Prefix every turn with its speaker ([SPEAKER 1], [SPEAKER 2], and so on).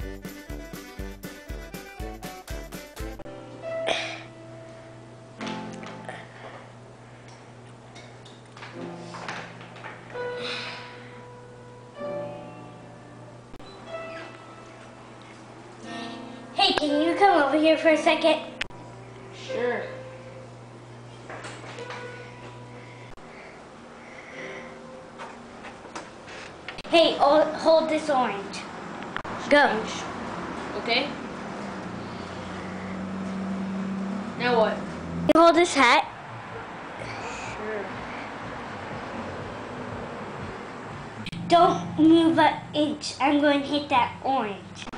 [SPEAKER 1] Hey, can you come over here for a second?
[SPEAKER 2] Sure.
[SPEAKER 1] Hey, hold this orange. Go.
[SPEAKER 2] Okay. Now what?
[SPEAKER 1] You hold this hat.
[SPEAKER 2] Sure.
[SPEAKER 1] Don't move an inch. I'm going to hit that orange.